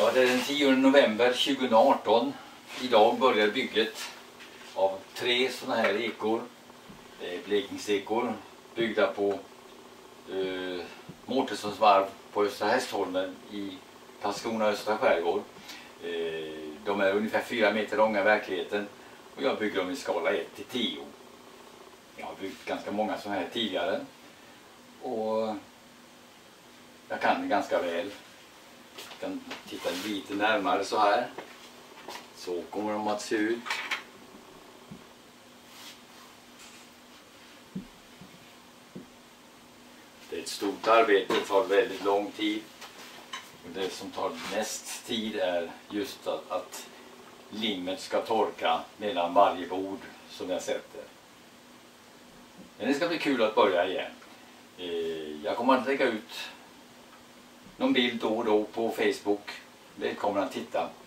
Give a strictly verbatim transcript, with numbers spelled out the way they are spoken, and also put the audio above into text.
Ja, det är den tionde november tjugohundraarton. Idag börjar bygget av tre sådana här ekor. Det är blekingsekor byggda på eh, Mårtenssons varv på Östra Hästholmen i Karlskrona östra skärgård. Eh, de är ungefär fyra meter långa i verkligheten och jag bygger dem i skala ett till tio. Jag har byggt ganska många sådana här tidigare och jag kan det ganska väl. Jag kan titta lite närmare så här. Så kommer de att se ut. Det är ett stort arbete, det tar väldigt lång tid. Och det som tar mest tid är just att, att limmet ska torka mellan varje bord som jag sätter. Men det ska bli kul att börja igen. Jag kommer att lägga ut någon bild då och då på Facebook. Välkommen att titta.